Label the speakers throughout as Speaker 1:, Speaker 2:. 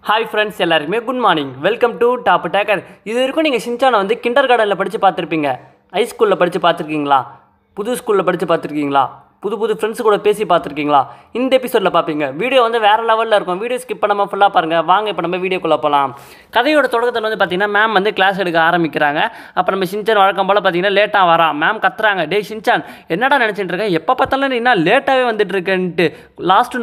Speaker 1: Hi friends, எல்லாருக்குமே good morning. Welcome to Topputucker. இது வரைக்கும் நீங்கள் ஷின்சானை வந்து கிண்டர் கார்டனில் படித்து பார்த்துருப்பீங்க. ஹைஸ்கூலில் படித்து பார்த்துருக்கீங்களா? புது ஸ்கூலில் படித்து பார்த்துருக்கீங்களா? புது ஃப்ரெண்ட்ஸ் கூட பேசி பார்த்துருக்கீங்களா? இந்த எபிசோடில் பார்ப்பீங்க. வீடியோ வந்து வேறு லெவலில் இருக்கும். வீடியோ ஸ்கிப் பண்ணாமல் ஃபுல்லாக பாருங்கள். வாங்க இப்போ நம்ம வீடியோக்குள்ளே போகலாம். கதையோட தொடக்கத்தில் வந்து பார்த்தீங்கன்னா மேம் வந்து கிளாஸ் எடுக்க ஆரம்பிக்கிறாங்க. அப்புறம் நம்ம ஷின்சான் வழக்கம் போல் பார்த்தீங்கன்னா லேட்டாக வரான். மேம் கத்துறாங்க, டே ஷின்சான் என்னடா நினச்சிட்டு இருக்கேன், எப்போ பார்த்தாலும் நீ என்ன லேட்டாகவே வந்துட்டு இருக்கேன்ட்டு. லாஸ்ட்டு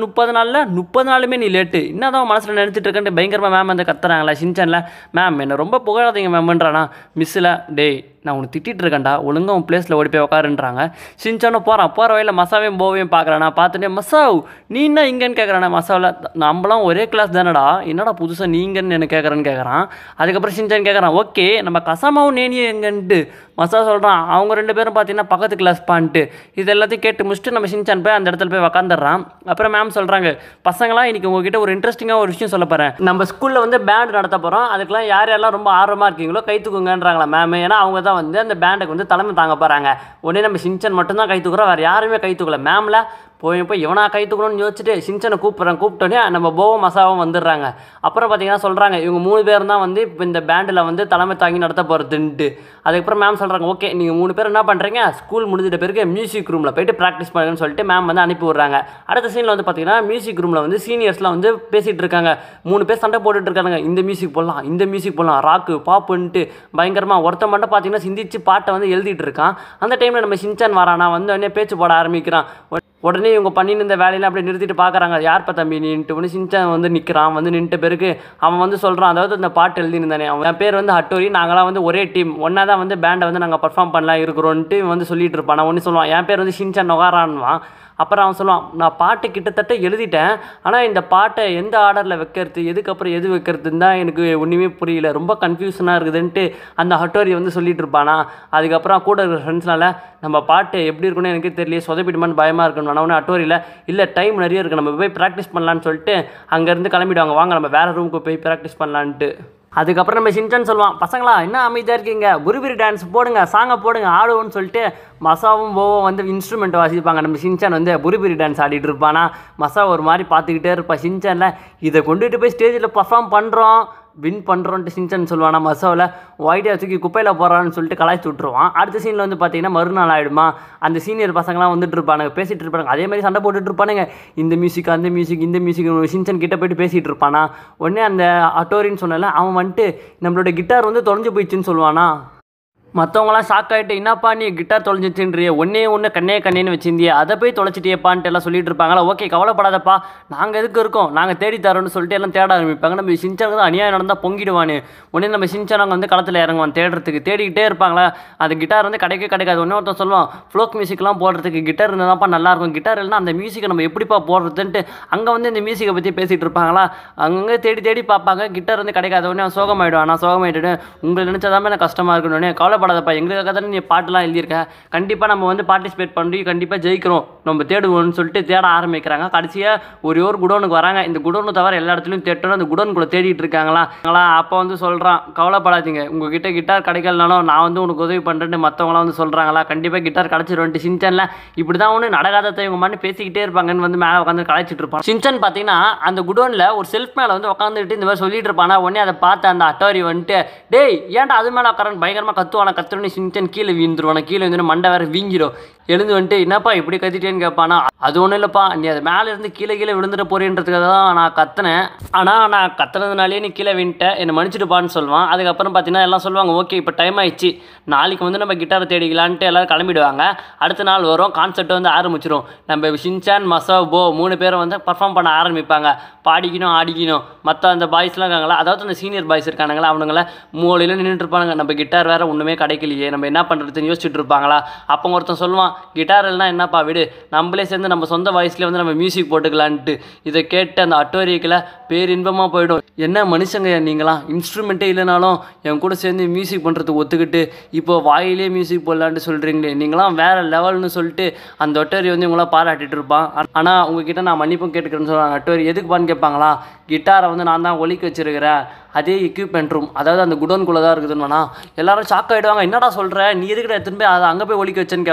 Speaker 1: 30 நாளுமே நீ லேட்டு, என்னதான் மனசில் நினச்சிட்டு இருக்கேன்ட்டு பயங்கரமாக மேம் வந்து கத்துறாங்களா ஷின்சானில். மேம் என்னை ரொம்ப புகழாதீங்க மேம்ன்றானா. மிஸ்ஸில் டே நான் உனக்கு திட்டிகிட்டு இருக்கேன்டா, ஒழுங்காக உன் பிளேஸில் ஓடி போய் உட்காருன்றாங்க. ஷின்சானும் போகிற வழியில் மசாவையும் போவையும் பார்க்குறானா. பார்த்துட்டு மசாவ் நீ என்ன இங்கேன்னு கேட்குறானா. மசாவில் நம்மளாம் ஒரே கிளாஸ் தானடா, என்னடா புதுசாக நீங்கன்னு என்ன கேட்குறேன்னு கேட்குறான். அதுக்கப்புறம் ஷின்சான் கேட்குறான், ஓகே நம்ம கசாமாவும் நேனியும் எங்கன்ட்டு. மசா சொல்கிறான், அவங்க ரெண்டு பேரும் பார்த்தீங்கன்னா பக்கத்து கிளாஸ் பான்ட்டு. இது எல்லாத்தையும் கேட்டு முடிச்சுட்டு நம்ம ஷின்சான் போய் அந்த இடத்துல போய் உக்காந்துடுறான். அப்புறம் மேம் சொல்கிறாங்க, பசங்களாம் இன்றைக்கி உங்ககிட்ட ஒரு இன்ட்ரெஸ்டிங்காக ஒரு விஷயம் சொல்ல போகிறேன். நம்ம ஸ்கூலில் வந்து பேண்ட் நடத்த போகிறோம், அதுக்கெல்லாம் யாரெல்லாம் ரொம்ப ஆர்வமாக இருக்கீங்களோ கை தூக்குங்கன்றாங்களா மேம். ஏன்னா அவங்க தான் வந்து அந்த பேண்டுக்கு வந்து தலைமை தாங்க போகிறாங்க. உடனே நம்ம ஷின்சான் மட்டும்தான் கை தூக்குறோம், வேறு யாருமே கை தூக்கல. மேமில் போய் இவனா கை தூக்கணும்னு யோசிச்சுட்டு ஷின்சானை கூப்பிட்டோன்னே நம்ம போவும் மசாவும் வந்துடுறாங்க. அப்புறம் பார்த்தீங்கன்னா சொல்கிறாங்க, இவங்க 3 பேர் தான் வந்து இப்போ இந்த பேண்டில் வந்து தலைமை தாங்கி நடத்த போகிறதுன்ட்டு. அதுக்கப்புறம் மேம் சொல்கிறாங்க, ஓகே நீங்கள் 3 பேர் என்ன பண்ணுறீங்க, ஸ்கூல் முடிஞ்சிட்ட பிறகு மியூசிக் ரூமில் போய்ட்டு ப்ராக்டிஸ் பண்ணுங்கன்னு சொல்லிட்டு மேம் வந்து அனுப்பி விட்றாங்க. அடுத்த சீனில் வந்து பார்த்தீங்கன்னா மியூசிக் ரூமில் வந்து சீனியர்ஸ்லாம் வந்து பேசிகிட்டு இருக்காங்க. 3 பேர் சண்டை போட்டுட்டு இருக்காங்க. இந்த மியூசிக் போடலாம் ராக்கு பாப்புன்ட்டு பயங்கரமாக ஒருத்தன் மட்டும் பார்த்தீங்கன்னா சிந்திச்சு பாட்டை வந்து எழுதிட்டு இருக்கான். அந்த டைமில் நம்ம ஷின்சான் வரானா, வந்து உடனே பேச்சு போட ஆரம்பிக்கிறான். உடனே இவங்க பண்ணின்னு இந்த வேலையில் அப்படியே நிறுத்திட்டு பார்க்குறாங்க, யார்ப்பா தம்பி நீன்ட்டு. ஒன்று ஷின்சான் வந்து நிற்கிறான். வந்து நின்ட்ட பிறகு அவன் வந்து சொல்கிறான், அதாவது இந்த பாட்டு எழுதிருந்தானே அவன் பேர் வந்து ஹட்டோரி, நாங்களாம் வந்து ஒரே டீம், ஒன்றா தான் வந்து பேண்டை வந்து நாங்கள் பர்ஃபார்ம் பண்ணலாம் இருக்கிறோன்ட்டு வந்து சொல்லிட்டு இருப்பான். நான் ஒன்று சொல்லுவான், என் பேர் வந்து ஷின்சான் நொகாரான்வான். அப்புறம் அவன் சொல்லுவான், நான் பாட்டு கிட்டத்தட்ட எழுதிட்டேன், ஆனால் இந்த பாட்டை எந்த ஆர்டரில் வைக்கிறது, எதுக்கப்புறம் எது வைக்கிறதுன்னு தான் எனக்கு ஒன்றுமே புரியல, ரொம்ப கன்ஃபியூஷனாக இருக்குதுன்ட்டு அந்த ஹட்டோரி வந்து சொல்லிட்டு இருப்பானா. அதுக்கப்புறம் கூட இருக்கிற ஃப்ரெண்ட்ஸ்னால நம்ம பாட்டு எப்படி இருக்குன்னு எனக்கு தெரியல, சொதப்பிடுமான்னு பயமாக இருக்கணும். ஆனால் ஹட்டோரியில் இல்லை டைம் நிறைய இருக்குது, நம்ம போய் ப்ராக்டிஸ் பண்ணலான்னு சொல்லிட்டு அங்கேருந்து கிளம்பிடுவாங்க, வாங்க நம்ம வேறு ரூமுக்கு போய் ப்ராக்டிஸ் பண்ணலான்ட்டு. அதுக்கப்புறம் நம்ம ஷின்சான் சொல்லுவான், பசங்களா என்ன அமைதியாக இருக்கீங்க, புரிபிரி டான்ஸ் போடுங்க, சாங்கை போடுங்க, ஆடுவோன்னு சொல்லிட்டு மசாவும் போவும் வந்து இன்ஸ்ட்ருமெண்ட் வாசிப்பாங்க. நம்ம ஷின்சான் வந்து புரிபிரி டான்ஸ் ஆடிட்டு இருப்பானா. மசா ஒரு மாதிரி பார்த்துக்கிட்டே இருப்பா. ஷின்சானில் இதை கொண்டுகிட்டு போய் ஸ்டேஜில் பர்ஃபார்ம் பண்ணுறோம், வின் பண்ணுறோன்ட்டு ஷின்சான் சொல்லுவானா. மசாவில் ஒயிட்டாக தூக்கி குப்பையில் போகிறான்னு சொல்லிட்டு கலாய்ச்சி விட்ருவான். அடுத்த சீனில் வந்து பார்த்தீங்கன்னா மறுநாள் ஆகிடுமா, அந்த சீனியர் பசங்களாம் வந்துட்டு இருப்பானுங்க, பேசிகிட்டு இருப்பானுங்க, அதே மாதிரி சண்டை போட்டுட்டு இருப்பானுங்க, இந்த மியூசிக் அந்த மியூசிக் இந்த மியூசிக். ஷின்சான் கிட்ட போய்ட்டு பேசிகிட்டு இருப்பானா. உடனே அந்த அட்டோரின்னு சொன்னால அவன் வந்துட்டு நம்மளோட கிட்டார் வந்து தொலைஞ்சு போயிடுச்சுன்னு சொல்லுவானா. மற்றவங்களாம் ஷாக் ஆகிட்டு, என்னப்பா நீ கிட்டார் தொலைஞ்சிச்சுன்றியே, ஒன்று கண்ணேன்னு வச்சிருந்தியே, அதை போய் தொலைச்சிட்டியப்பான்ட்டு எல்லாம் சொல்லிட்டு இருப்பாங்களா. ஓகே கவலைப்படாதப்பா, நாங்கள் எதுக்கு இருக்கோம், நாங்கள் தேடி தரோன்னு சொல்லிட்டு எல்லாம் தேட ஆரம்பிப்பாங்க. நம்ம ஷின்சானுக்கு தான் அநியாயம் நடந்தால் பொங்கிடுவானு. உடனே நம்ம ஷின்சான் அங்கே வந்து களத்தில் இறங்குவான் தேடுறதுக்கு. தேடிக்கிட்டே இருப்பாங்களா. அந்த கிட்டார் வந்து கிடைக்காது. உடனே ஒருத்தன் சொல்லுவான், ஃப்ளோக் மியூசிக்லாம் போடுறதுக்கு கிட்டார் இருந்தால் தான்ப்பா நல்லாயிருக்கும், கிட்டார் இல்லைனா அந்த மியூசிக்கை நம்ம எப்படிப்பா போடுறதுன்ட்டு அங்கே வந்து இந்த மியூசிக்கை பற்றி பேசிகிட்டு இருப்பாங்களா. அங்கே தேடி பார்ப்பாங்க, கிட்டார் வந்து கிடைக்காத. உடனே அவன் சோகமாயிடுவான். நான் சோகமாயிட்டு உங்களை நினச்சதாமே எனக்கு கஷ்டமாக இருக்கணும்னே, கவலைப்படாதப்பா, எங்களுக்காக தானே நீ பாட்டுலாம் எழுதியிருக்கேன், கண்டிப்பாக நம்ம வந்து பார்ட்டிசிபேட் பண்ணி கண்டிப்பாக ஜெயிக்கிறோம், நம்ம தேடுவோம்னு சொல்லிட்டு தேட ஆரம்பிக்கிறாங்க. கடைசியாக ஒரு குடோனுக்கு வராங்க. இந்த குடோனு தவிர எல்லா இடத்துலையும் தேட்டணும், அந்த குடோனுக்குள்ளே தேடிட்டு இருக்காங்களா. அப்போ வந்து சொல்கிறான், கவலைப்படாதீங்க, உங்ககிட்ட கிட்டார் கிடைக்கலனாலும் நான் வந்து உனக்கு உதவி பண்ணுறேன்னு மற்றவங்களாம் வந்து சொல்கிறாங்களா. கண்டிப்பாக கிட்டார் கிடச்சிருவன்ட்டு. ஷின்சானில் இப்படி தான் ஒன்று நடக்காததை இவங்க மாதிரி பேசிக்கிட்டே இருப்பாங்கன்னு வந்து மேலே உட்காந்து கலாய்ச்சிட்டு இருப்பான். ஷின்சான் பார்த்தீங்கன்னா அந்த குடோனில் ஒரு செல்ஃப் மேலே வந்து உட்காந்துட்டு இந்த மாதிரி சொல்லிட்டு இருப்பானா. உடனே அதை பார்த்து அந்த அட்டோரி வந்துட்டு, டேய் ஏன்டா அது மேலே உட்காரன்னு பயங்கரமாக கத்துவான. ஷின்சான் கீழே வீந்துருவான. கீழே வந்து மண்டை வேறு வீங்கிடும். எழுந்து வந்துட்டு, என்னப்பா இப்படி கத்திட்டேன்னு கேட்பானா. அது ஒன்றும் இல்லைப்பா, நீ அது மேலே இருந்து கீழே விழுந்துட போறேன்றதுக்காக தான் நான் கத்தினேன், ஆனால் நான் கத்துனதுனாலே நீ கீழே வின்ட்டேன், என்னை மன்னிச்சிடுப்பான்னு சொல்லுவான். அதுக்கப்புறம் பார்த்தீங்கன்னா எல்லாம் சொல்லுவாங்க, ஓகே இப்போ டைம் ஆயிடுச்சு, நாளைக்கு வந்து நம்ம கிட்டாரை தேடிக்கலான்ட்டு எல்லோரும் கிளம்பிடுவாங்க. அடுத்த நாள் வரும், கான்செப்ட் வந்து ஆரம்பிச்சிடும். நம்ம ஷின்சான் மசா போ 3 பேரும் வந்து பர்ஃபார்ம் பண்ண ஆரம்பிப்பாங்க, பாடிக்கணும் ஆடிக்கணும். மற்ற அந்த பாய்ஸ்லாம் இருக்காங்களா, அதாவது அந்த சீனியர் பாய்ஸ் இருக்கானுங்களா, அவனுங்கள மூலையில் நின்றுட்டு இருப்பாங்க. நம்ம கிட்டார் வேறு ஒன்றுமே கிடைக்கலையே, நம்ம என்ன பண்ணுறதுன்னு யோசிச்சுட்டு இருப்பாங்களா. அப்போ ஒருத்தன் சொல்லுவான், கிட்டார் இல்லைனா என்னப்பா விடு, நம்மளே சேர்ந்து நம்ம சொந்த வாய்ஸ்லேயே வந்து நம்ம மியூசிக் போட்டுக்கலான்ட்டு. இதை கேட்டு அந்த அட்டோரிக்கில் பேரின்பமாக போயிடும். என்ன மனுஷங்க நீங்களாம், இன்ஸ்ட்ருமெண்ட்டே இல்லைனாலும் என் கூட சேர்ந்து மியூசிக் பண்ணுறதுக்கு ஒத்துக்கிட்டு இப்போ வாயிலே மியூசிக் போடலான்ட்டு சொல்கிறீங்களே, நீங்களாம் வேறு லெவல்னு சொல்லிட்டு அந்த அட்டோரி வந்து இவங்களாம் பாராட்டிட்டு இருப்பான். ஆனால் உங்ககிட்ட நான் மன்னிப்பும் கேட்டுக்கிறேன்னு சொல்லுவாங்க. அட்டோரி எதுக்குப்பான்னு கேட்பாங்களா. கிட்டாரை வந்து நான் தான் ஒலிக்க வச்சிருக்கிறேன், அதே எக்யூப்மெண்ட் ரூம், அதாவது அந்த குடோன்குள்ளே தான் இருக்குதுன்னா எல்லாரும் ஷாக் ஆகிடுவாங்க. என்னடா சொல்கிற, நீ எதுக்கிட்ட திரும்பி அதை அங்கே போய் ஒலிக்க வச்சேன்னு கேட்பாங்களா.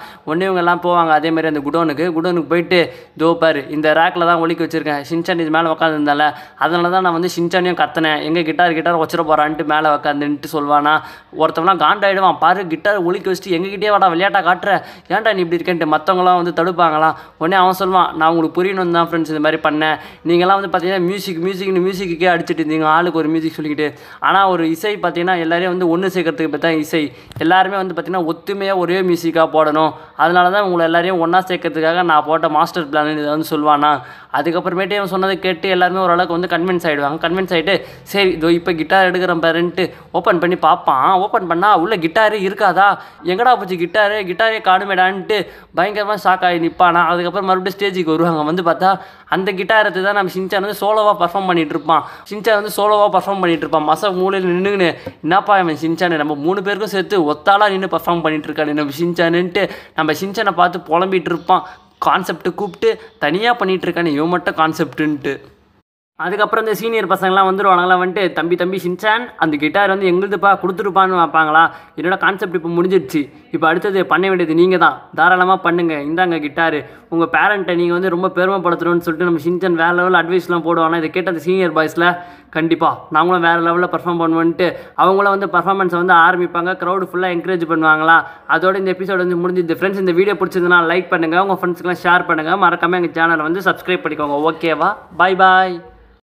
Speaker 1: ஒன்றே இவங்க எல்லாம் போவாங்க அதே மாதிரி அந்த குடோனுக்கு போயிட்டு தோ பாரு இந்த ரேக்கில் தான் ஒலிக்க வச்சுருக்கேன் ஷின்சான் இது மேலே உட்காந்துருந்தால அதனால தான் நான் வந்து ஷின்சானையும் கத்தினேன் எங்கே கிட்டார் வச்சிட போகிறான்ட்டு மேலே உட்காந்துன்ட்டு சொல்வானா ஒருத்தவங்களாம் காண்டாயிடுவான் பாரு கிட்டார் ஒலிக்க வச்சுட்டு எங்ககிட்டே வாடா விளையாட்டா காட்டுற ஏன்டா நீ இப்படி இருக்கேன்ட்டு மற்றவங்களாம் வந்து தடுப்பாங்களாம் உடனே அவன் சொல்லுவான் நான் உங்களுக்கு புரியணும் தான் ஃப்ரெண்ட்ஸ் இந்த மாதிரி பண்ணேன் நீங்கள்லாம் வந்து பார்த்தீங்கன்னா மியூசிக்குக்கே அடிச்சுட்டு இருந்தீங்க ஆளுக்கு ஒரு மியூசிக் சொல்லிக்கிட்டு ஆனால் ஒரு இசை பார்த்தீங்கன்னா எல்லாரையும் வந்து ஒன்று சேர்க்கறதுக்கு பார்த்தா இசை எல்லாருமே வந்து பார்த்தீங்கன்னா ஒத்துமையாக ஒரே மியூசிக்காக போடணும் அதனால தான் உங்களை எல்லாரையும் ஒன்றா சேர்க்கறதுக்காக நான் போட்ட மாஸ்டர் பிளான் இதை வந்து சொல்லுவானா அதுக்கப்புறமேட்டு அவன் சொன்னதை கேட்டு எல்லாருமே ஓரளவுக்கு வந்து கன்வின்ஸ் ஆகிட்டு சரி இதோ இப்போ கிட்டார் எடுக்கிறேன் பாருன்ட்டு ஓப்பன் பண்ணி பார்ப்பான் ஓப்பன் பண்ணால் உள்ள கிட்டாரே இருக்காதா எங்கடா போச்சு கிட்டாரே காணுமேடான்ட்டு பயங்கரமாக ஷாக் ஆகி நிற்பானா அதுக்கப்புறம் மறுபடியும் ஸ்டேஜுக்கு வருவாங்க வந்து பார்த்தா அந்த கிட்டாரத்தை தான் நம்ம ஷின்சான் வந்து சோலோவாக பர்ஃபார்ம் பண்ணிகிட்டு இருப்பான் மச மூலையில் நின்றுன்னு என்னப்பா அவன் ஷின்சான் நம்ம 3 பேருக்கும் சேர்த்து ஒத்தாளாக நின்று பர்ஃபார்ம் பண்ணிகிட்டு இருக்காரு நம்ம ஷின்சானுன்ட்டு நம்ம ஷின்சானை பார்த்து புலம்பிகிட்டு இருப்பான் கான்செப்ட்டு கூப்பிட்டு தனியாக பண்ணிகிட்டு இருக்கானே இவன் மட்டும் கான்செப்ட்டுன்ட்டு அதுக்கப்புறம் இந்த சீனியர் பசங்களாம் வந்துடுவாங்களாம் வந்துட்டு தம்பி ஷின்சான் அந்த கிட்டார் வந்து எங்களுதுப்பா கொடுத்துருப்பான்னு வைப்பாங்களா என்னோட கான்செப்ட் இப்போ முடிஞ்சிடுச்சு இப்போ அடுத்தது பண்ண வேண்டியது நீங்கள் தான் தாராளமாக பண்ணுங்கள் இந்தாங்க கிட்டாரு உங்கள் பேரண்ட்டை நீங்கள் வந்து ரொம்ப பெருமைப்படுத்தணும்னு சொல்லிட்டு நம்ம ஷின்சான் வேறு லெவலில் அட்வைஸ்லாம் போடுவாங்க இதை கேட்ட அந்த சீனியர் பாய்ஸில் கண்டிப்பாக நாங்களும் வேறு லெவலில் பர்ஃபார்ம் பண்ணுவோன்ட்டு அவங்களும் வந்து பர்ஃபார்மன்ஸை வந்து ஆரம்பிப்பாங்க க்ரௌடு ஃபுல்லாக என்கரேஜ் பண்ணுவாங்களா அதோட இந்த எபிசோட் வந்து முடிஞ்சுது ஃப்ரெண்ட்ஸ் இந்த வீடியோ பிடிச்சிருந்தனா லைக் பண்ணுங்கள் உங்கள் ஃப்ரெண்ட்ஸ்க்குலாம் ஷேர் பண்ணுங்கள் மறக்காமல் எங்கள் சேனலை வந்து சப்ஸ்கிரைப் பண்ணிக்கோங்க ஓகேவா பாய்